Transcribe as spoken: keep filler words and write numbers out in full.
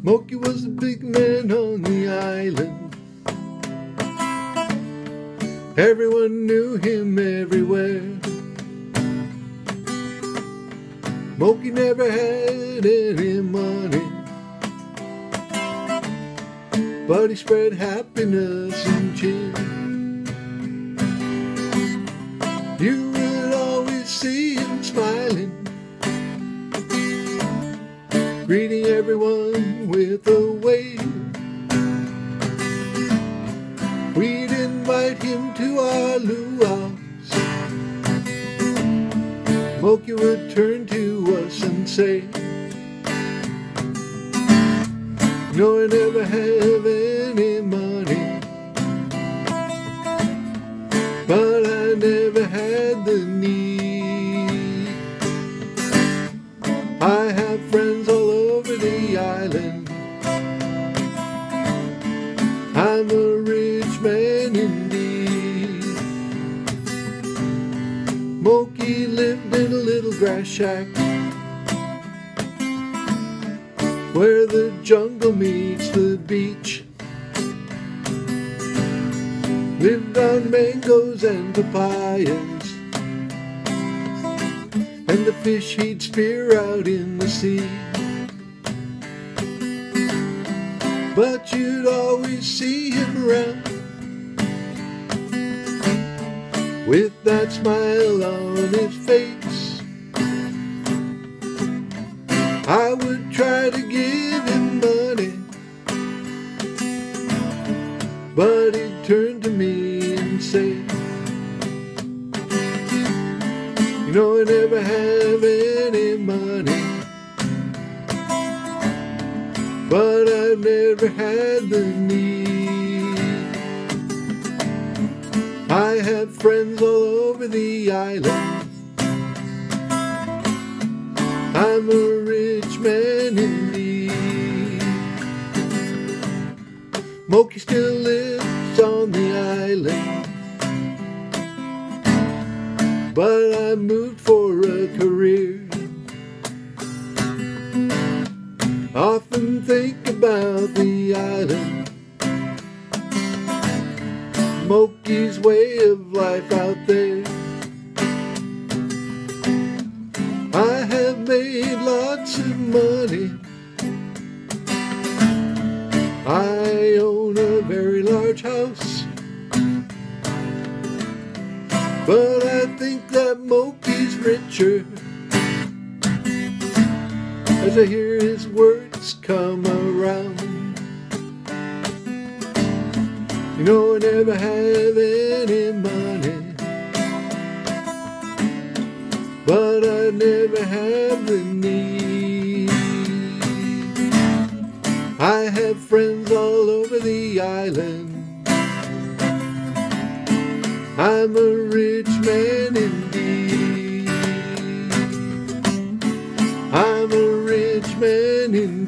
Smokey was a big man on the island. Everyone knew him everywhere. Smokey never had any money, but he spread happiness and cheer. You would always see him smiling, greeting everyone with a wave. We'd invite him to our luau's. Smokey would turn to us and say, "No, I never have any money, but I never had the need. I have friends all over the island. I'm a rich man indeed." Smokey lived in a little grass shack where the jungle meets the beach. Lived on mangoes and papayas and the fish he'd spear out in the sea. But you'd always see him around with that smile on his face. I would try to give him money, but he'd turn to me and say, "You know, I never have any money, but I've never had the need. I have friends all over the island. I'm a rich man indeed." Smokey still lives on the island, but I moved for a career. Often think about the island, Smokey's way of life out there. I have made lots of money. I own a very large house, but I think that Smokey's richer as I hear his words come around. You know, I never have any money, but I never have the need. I have friends all over the island. I'm a rich man indeed. I'm a rich man indeed.